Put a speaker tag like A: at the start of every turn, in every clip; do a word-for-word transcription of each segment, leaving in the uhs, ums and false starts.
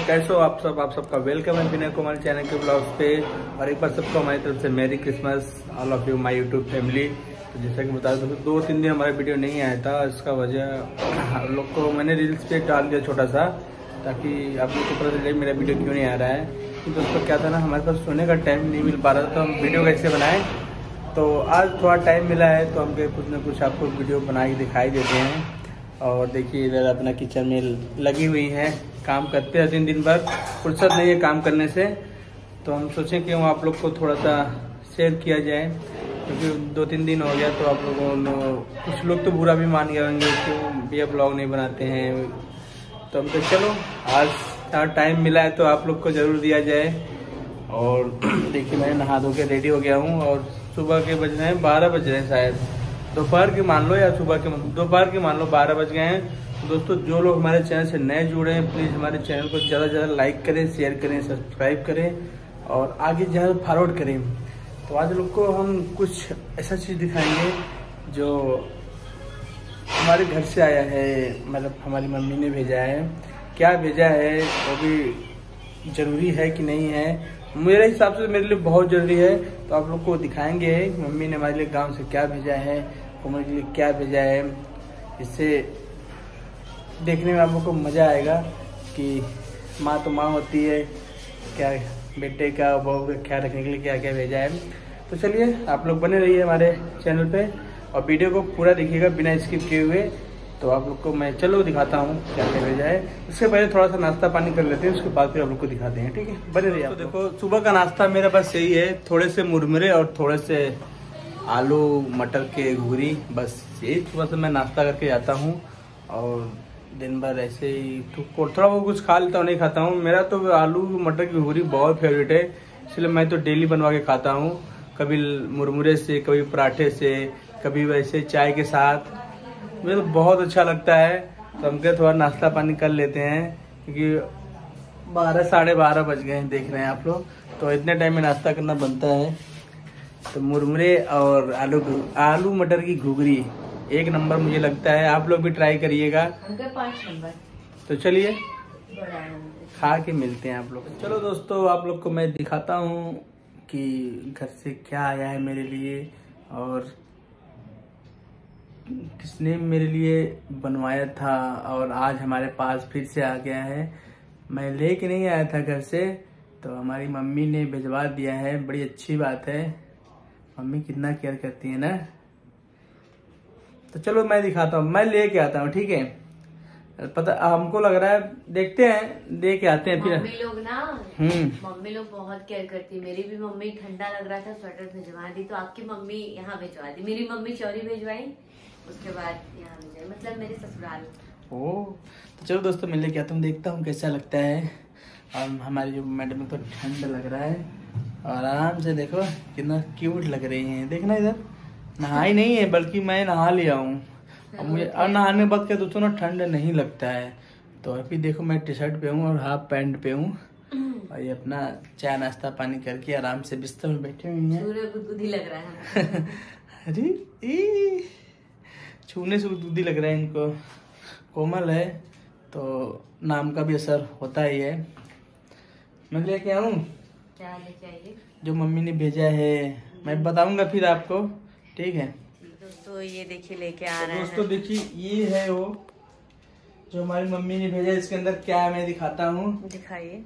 A: कैसे हो आप सब। आप सबका वेलकम है विनय कुमार चैनल के ब्लॉग्स पे। और एक बार सबको हमारी तरफ से मेरी Christmas all of you my YouTube family. तो जैसा कि बता दो दो तीन दिन हमारा वीडियो नहीं आया था, इसका वजह आप लोग को मैंने रील्स पे डाल दिया छोटा सा, ताकि आप लोग को पता चले मेरा वीडियो क्यों नहीं आ रहा है। तो दोस्तों क्या था ना, हमारे पास सोने का टाइम नहीं मिल पा रहा था, तो हम वीडियो कैसे बनाएं। तो आज थोड़ा टाइम मिला है तो हम कुछ ना कुछ आपको वीडियो बना के दिखाई देते हैं। और देखिए इधर अपना किचन में लगी हुई है, काम करते रहते हैं दिन भर, फुर्सत नहीं है काम करने से। तो हम सोचें कि हम आप लोग को थोड़ा सा शेयर किया जाए, क्योंकि दो तीन दिन हो गया। तो आप लोगों कुछ लोग तो बुरा भी मान गए होंगे क्यों भैया ब्लॉग नहीं बनाते हैं। तो हम तो चलो आज टाइम मिला है तो आप लोग को ज़रूर दिया जाए। और देखिए मैं नहा धो के रेडी हो गया हूँ और सुबह के बज रहे हैं बारह बज रहे हैं, शायद दोपहर के मान लो या सुबह के दोपहर के मान लो बारह बज गए हैं। तो दोस्तों जो लोग हमारे चैनल से नए जुड़े हैं प्लीज़ हमारे चैनल को ज़्यादा से ज़्यादा लाइक करें, शेयर करें, सब्सक्राइब करें और आगे ज़्यादा फॉरवर्ड करें। तो आज लोग को हम कुछ ऐसा चीज़ दिखाएंगे जो हमारे घर से आया है, मतलब हमारी मम्मी ने भेजा है। क्या भेजा है वो भी ज़रूरी है कि नहीं है, मेरे हिसाब से मेरे लिए बहुत ज़रूरी है। तो आप लोग को दिखाएंगे मम्मी ने हमारे लिए गांव से क्या भेजा है, हमारे लिए क्या भेजा है। इससे देखने में आप लोग को मज़ा आएगा कि माँ तो माँ होती है, क्या बेटे का बहू का ख्याल रखने के लिए क्या क्या भेजा है। तो चलिए आप लोग बने रहिए हमारे चैनल पे और वीडियो को पूरा देखिएगा बिना स्किप किए हुए। तो आप लोग को मैं चलो दिखाता हूँ क्या क्या भेजा है। उससे पहले थोड़ा सा नाश्ता पानी कर लेते हैं, उसके बाद फिर आप लोग को दिखाते हैं, ठीक है। बने रहिए। तो देखो सुबह का नाश्ता मेरा बस यही है, थोड़े से मुरमुरे और थोड़े से आलू मटर के घुघरी, बस यही सुबह से मैं नाश्ता करके जाता हूँ। और दिन भर ऐसे ही तो थोड़ा बहुत कुछ खा लेता हूँ, नहीं खाता हूँ। मेरा तो आलू मटर की घुघरी बहुत फेवरेट है, इसलिए मैं तो डेली बनवा के खाता हूँ। कभी मुरमुरे से, कभी पराठे से, कभी वैसे चाय के साथ, मुझे तो बहुत अच्छा लगता है। तो हम क्या थोड़ा नाश्ता पानी कर लेते हैं, क्योंकि बारह साढ़े बारह बज गए हैं, देख रहे हैं आप लोग। तो इतने टाइम में नाश्ता करना बनता है। तो मुरमुरे और आलू आलू मटर की घुघरी एक नंबर मुझे लगता है, आप लोग भी ट्राई करिएगा।
B: पाँच नंबर। तो
A: चलिए खा के मिलते हैं आप लोग। चलो दोस्तों आप लोग को मैं दिखाता हूँ कि घर से क्या आया है मेरे लिए और किसने मेरे लिए बनवाया था और आज हमारे पास फिर से आ गया है। मैं लेके नहीं आया था घर से, तो हमारी मम्मी ने भिजवा दिया है। बड़ी अच्छी बात है, मम्मी कितना केयर करती है ना। तो चलो मैं दिखाता हूँ, मैं लेके आता हूँ, ठीक है। पता हमको लग रहा है, देखते हैं, दे के आते हैं फिर।
B: मम्मी लोग ना
A: हम्म
B: मम्मी लोग बहुत केयर करती है। मेरी भी मम्मी ठंडा लग रहा था स्वेटर भिजवा दी, तो आपकी मम्मी यहाँ भिजवा दी। मेरी मम्मी चौरी भिजवाई, उसके बाद यहाँ भिजवाई, मतलब मेरे ससुराल।
A: ओ तो चलो दोस्तों मैं लेके आता हूँ, देखता हूँ कैसा लगता है। और हमारी जो मैडम तो ठंड लग रहा है और आराम से देखो कितना क्यूट लग रही हैं। देखना इधर नहाई नहीं है, बल्कि मैं नहा लिया हूँ और मुझे और नहाने के बाद क्या दोस्तों ना ठंड नहीं लगता है। तो अभी देखो मैं टी शर्ट पे हूँ और हाफ पैंट पे हूँ और ये अपना चाय नाश्ता पानी करके आराम से बिस्तर में बैठे हुई हैं।
B: सूर्य गुदगुदी लग रहा है।
A: अरे ई छूने से गुदगुदी लग रहा है इनको। कोमल है तो नाम का भी असर होता ही है। मैं लेके आऊँ
B: क्या लेके आइए,
A: जो मम्मी ने भेजा है, मैं बताऊंगा फिर आपको, ठीक है।
B: दोस्तों ये देखिए लेके आ रहे हैं।
A: दोस्तों देखिए ये है वो जो हमारी मम्मी ने भेजा। इसके अंदर क्या है मैं दिखाता हूँ,
B: दिखाइए।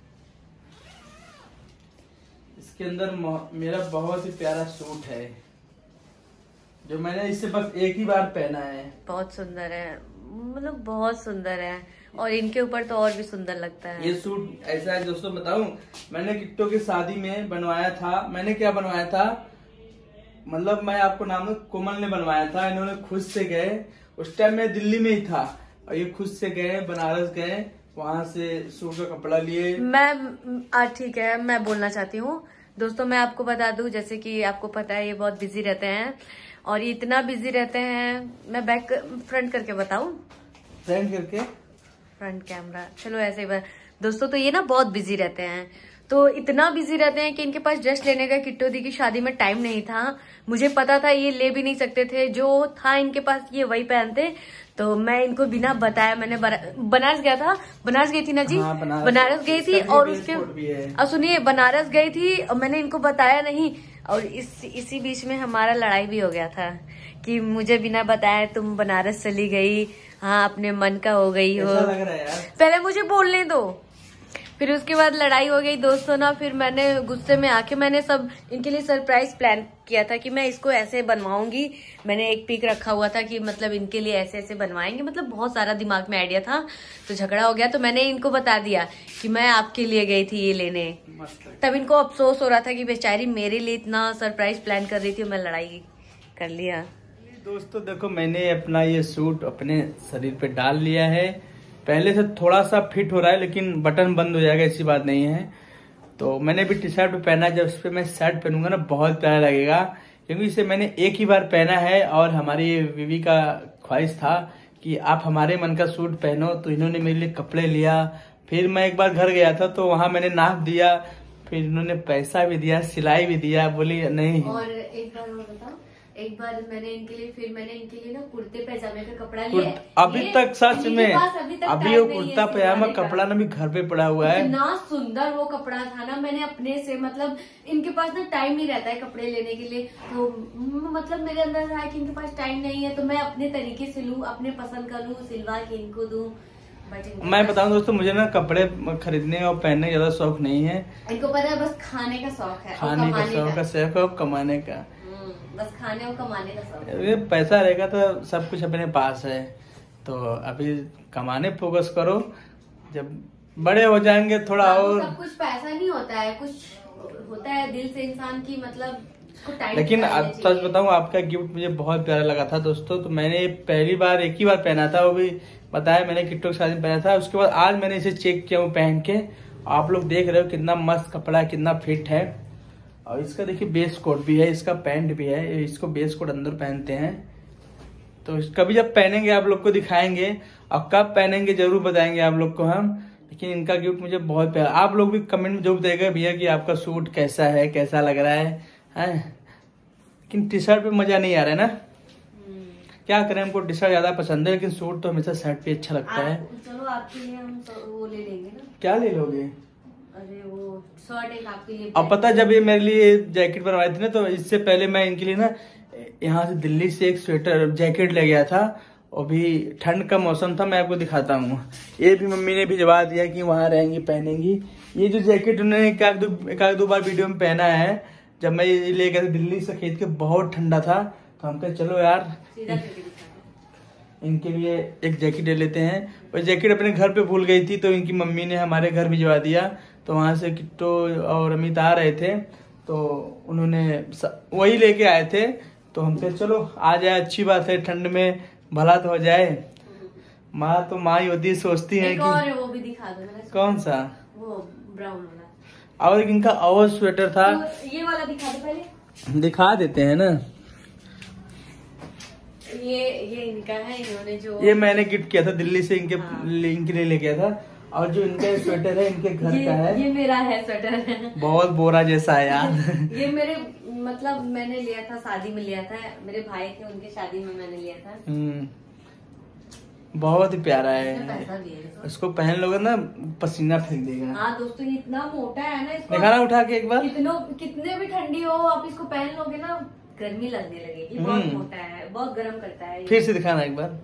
A: इसके अंदर मेरा बहुत ही प्यारा सूट है जो मैंने इससे बस एक ही बार पहना है।
B: बहुत सुंदर है, मतलब बहुत सुंदर है और इनके ऊपर तो और भी सुंदर लगता है।
A: ये सूट ऐसा है दोस्तों, बताऊं मैंने किट्टो की शादी में बनवाया था। मैंने क्या बनवाया था, मतलब मैं आपको नाम कोमल ने बनवाया था। इन्होंने खुद से गए, उस टाइम मैं दिल्ली में ही था और ये खुद से गए बनारस गए, वहां से सूट का कपड़ा लिए।
B: मैं ठीक है, मैं बोलना चाहती हूँ दोस्तों, मैं आपको बता दूं, जैसे कि आपको पता है ये बहुत बिजी रहते हैं और ये इतना बिजी रहते हैं। मैं बैक फ्रंट करके बताऊं,
A: फ्रंट करके
B: फ्रंट कैमरा, चलो ऐसे ही दोस्तों। तो ये ना बहुत बिजी रहते हैं, तो इतना बिजी रहते हैं कि इनके पास ड्रेस लेने का किट्टू दी की शादी में टाइम नहीं था। मुझे पता था ये ले भी नहीं सकते थे, जो था इनके पास ये वही पहनते। तो मैं इनको बिना बताया, मैंने बनारस गया था, बनारस गई थी ना जी,
A: हाँ, बनारस,
B: बनारस गई थी और उसके और सुनिए बनारस गई थी और मैंने इनको बताया नहीं। और इस इसी बीच में हमारा लड़ाई भी हो गया था कि मुझे बिना बताए तुम बनारस चली गई, हाँ अपने मन का हो गई हो।
A: लग रहा है यार।
B: पहले मुझे बोलने दो। फिर उसके बाद लड़ाई हो गई दोस्तों ना। फिर मैंने गुस्से में आके मैंने सब इनके लिए सरप्राइज प्लान किया था कि मैं इसको ऐसे बनवाऊंगी। मैंने एक पिक रखा हुआ था कि मतलब इनके लिए ऐसे ऐसे बनवाएंगे, मतलब बहुत सारा दिमाग में आइडिया था। तो झगड़ा हो गया तो मैंने इनको बता दिया कि मैं आपके लिए गई थी ये लेने। तब इनको अफसोस हो रहा था कि बेचारी मेरे लिए इतना सरप्राइज प्लान कर रही थी, मैं लड़ाई कर लिया।
A: दोस्तों देखो, मैंने अपना ये सूट अपने शरीर पे डाल लिया है। पहले से थोड़ा सा फिट हो रहा है लेकिन बटन बंद हो जाएगा, ऐसी बात नहीं है। तो मैंने भी टी शर्ट पे पहना, जब उस पर मैं शर्ट पहनूंगा ना बहुत प्यारा लगेगा, क्योंकि इसे मैंने एक ही बार पहना है। और हमारी बीवी का ख्वाहिश था कि आप हमारे मन का सूट पहनो, तो इन्होंने मेरे लिए कपड़े लिया। फिर मैं एक बार घर गया था तो वहां मैंने नाप दिया, फिर इन्होंने पैसा भी दिया, सिलाई भी दिया, बोली नहीं।
B: और एक बार और बताओ, एक बार मैंने इनके लिए फिर मैंने इनके लिए ना कुर्ते पैजामे का कपड़ा लिया।
A: अभी तक सच में
B: अभी,
A: अभी वो कुर्ता पैजामा कपड़ा ना भी घर पे पड़ा हुआ है।
B: इतना सुंदर वो कपड़ा था ना, मैंने अपने से मतलब इनके पास ना टाइम नहीं रहता है कपड़े लेने के लिए। तो मतलब मेरे अंदर था कि इनके पास टाइम नहीं है, तो मैं अपने तरीके से लूं, अपने पसंद का लूं, सिलवा के इनको दूं।
A: मैं बताऊं दोस्तों, मुझे ना कपड़े खरीदने और पहनने का ज्यादा शौक नहीं है।
B: इनको पता है बस खाने का शौक है,
A: खाने का शौक है, शौक है कमाने का,
B: बस खाने और कमाने का शौक है।
A: ये पैसा रहेगा तो सब कुछ अपने पास है। तो अभी कमाने फोकस करो, जब बड़े हो जाएंगे थोड़ा और।
B: सब कुछ पैसा नहीं होता है, कुछ होता है दिल से इंसान की, मतलब
A: लेकिन सच बताऊं, आपका गिफ्ट मुझे बहुत प्यारा लगा था दोस्तों। तो मैंने पहली बार एक ही बार पहना था, वो भी बताया मैंने किट्टू के साथ पहना था। उसके बाद आज मैंने इसे चेक किया हूँ पहन के। आप लोग देख रहे हो कितना मस्त कपड़ा है, कितना फिट है। और इसका देखिए बेस कोट भी है, इसका पैंट भी है, इसको बेस कोट अंदर पहनते हैं। तो कभी जब पहनेंगे आप लोग को दिखाएंगे, और कब पहनेंगे जरूर बताएंगे आप लोग को हम। लेकिन इनका गिफ्ट मुझे बहुत प्यारा। आप लोग भी कमेंट में जरूर बताइएगा भैया कि आपका सूट कैसा है, कैसा लग रहा है, है? लेकिन टी शर्ट पे मजा नहीं आ रहा है ना, क्या करें, हमको टी शर्ट ज्यादा पसंद है, लेकिन सूट तो हमेशा शर्ट पे अच्छा लगता है।
B: चलो आपके लिए हम वो ले लेंगे ना।
A: क्या ले लोगे?
B: अरे वो शर्ट एक आपके लिए।
A: अब पता, जब ये मेरे लिए जैकेट बनवाई थी ना, तो इससे पहले मैं इनके लिए ना यहाँ से दिल्ली से एक स्वेटर जैकेट ले गया था। अभी ठंड का मौसम था, मैं आपको दिखाता हूँ। ये भी मम्मी ने भिजवा दिया कि वहां रहेंगी पहनेंगी। ये जो जैकेट उन्होंने एक आध दो एक आध दो बार वीडियो में पहना है। जब मैं ये ले गया था दिल्ली से खरीद के, बहुत ठंडा था, तो हम कहे चलो यार इनके लिए एक जैकेट ले लेते हैं। और जैकेट अपने घर पे भूल गई थी, तो इनकी मम्मी ने हमारे घर भिजवा दिया। तो वहां से किट्टू और अमित आ रहे थे, तो उन्होंने वही लेके आए थे। तो हम कहे चलो आ जाए, अच्छी बात है, ठंड में भला तो हो जाए। माँ तो माँ ही होती, सोचती है कि
B: और वो भी दिखा दो।
A: कौन सा?
B: वो ब्राउन वाला।
A: और इनका और स्वेटर था,
B: तो ये वाला दिखा दो पहले।
A: दिखा देते हैं ना।
B: ये ये इनका है, इन्होंने जो
A: ये मैंने गिफ्ट किया था दिल्ली से, इनके हाँ। इनके लिए ले गया था। और जो इनका स्वेटर है इनके घर
B: ये,
A: का है।
B: ये मेरा है स्वेटर, बहुत
A: बोरा जैसा है यार।
B: ये मेरे मतलब मैंने लिया था, शादी में लिया था, मेरे भाई थे उनके शादी में मैंने लिया था।
A: हम्म, बहुत ही प्यारा है।
B: पैसा भी है,
A: इसको पहन लोगे ना पसीना फेंक देगा।
B: हाँ दोस्तों, ये इतना मोटा है ना, इसको
A: दिखाना उठा के एक बार।
B: कितनो कितने भी ठंडी हो आप इसको पहन लोगे ना, गर्मी लगने लगेगी। बहुत मोटा है, बहुत गर्म करता है।
A: फिर से दिखाना एक बार,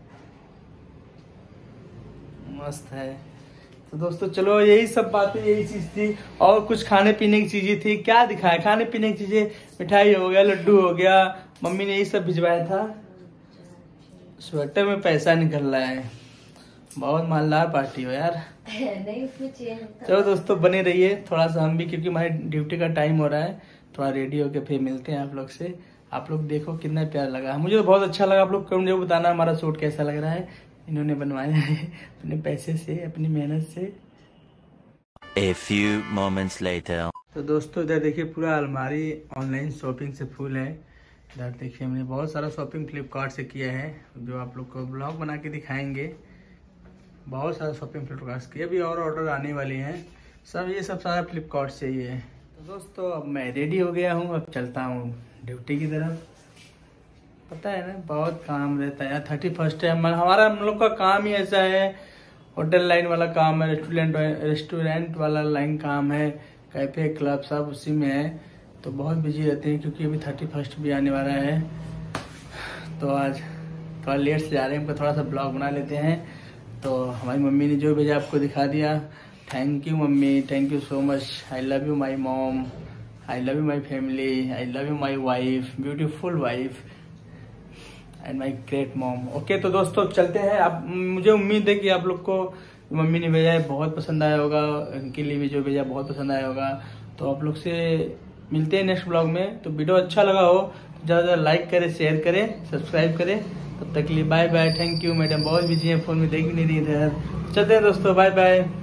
A: मस्त है। तो दोस्तों चलो, यही सब बातें, यही चीज थी। और कुछ खाने पीने की चीजें थी, क्या दिखाया, खाने पीने की चीजें, मिठाई हो गया, लड्डू हो गया, मम्मी ने यही सब भिजवाया था। स्वेटर में पैसा निकल रहा है, बहुत मालदार पार्टी हो यार।
B: नहीं उसमें चेन।
A: चलो दोस्तों बने रहिए थोड़ा सा हम भी, क्योंकि हमारी ड्यूटी का टाइम हो रहा है। थोड़ा रेडी होके फिर मिलते हैं आप लोग से। आप लोग देखो कितना प्यारा लगा, मुझे तो बहुत अच्छा लगा। आप लोग कमेंट जरूर बताना हमारा सूट कैसा लग रहा है। इन्होंने बनवाया है अपने पैसे से, अपनी मेहनत से।
C: A few moments later.
A: तो दोस्तों इधर देखिए, पूरा अलमारी ऑनलाइन शॉपिंग से फुल है। इधर देखिए, हमने बहुत सारा शॉपिंग फ्लिपकार्ट से किया है, जो आप लोग को ब्लॉग बना के दिखाएंगे। बहुत सारा शॉपिंग फ्लिपकार्ट से किया, अभी और ऑर्डर आने वाले हैं। सब ये सब सारा फ्लिपकार्ट से ही है। तो दोस्तों अब मैं रेडी हो गया हूँ, अब चलता हूँ ड्यूटी की तरफ। पता है ना बहुत काम रहता है यार, थर्टी फर्स्ट है हमारा, हम लोग का काम ही ऐसा है, होटल लाइन वाला काम है, रेस्टोरेंट रेस्टोरेंट वाला लाइन काम है, कैफे क्लब सब उसी में है। तो बहुत बिजी रहते हैं क्योंकि अभी थर्टी फर्स्ट भी आने वाला है। तो आज थोड़ा लेट से जा रहे हैं, थोड़ा सा ब्लॉग बना लेते हैं। तो हमारी मम्मी ने जो भेजा आपको दिखा दिया। Thank you mummy, thank you so much. I love you my mom, I love you my family, I love you my wife, beautiful wife and my great mom. Okay तो दोस्तों चलते हैं। आप मुझे उम्मीद है कि आप लोग को मम्मी ने भेजा है बहुत पसंद आया होगा, इनके लिए भी जो भेजा बहुत पसंद आया होगा। तो आप लोग से मिलते हैं नेक्स्ट ब्लॉग में। तो वीडियो अच्छा लगा हो तो ज़्यादा ज़्यादा लाइक करें, शेयर करें, सब्सक्राइब करें। तब तक के लिए bye bye, thank you. Madam बहुत बिजी है, फोन में देख भी नहीं रही इधर। चलते हैं दोस्तों, बाय बाय।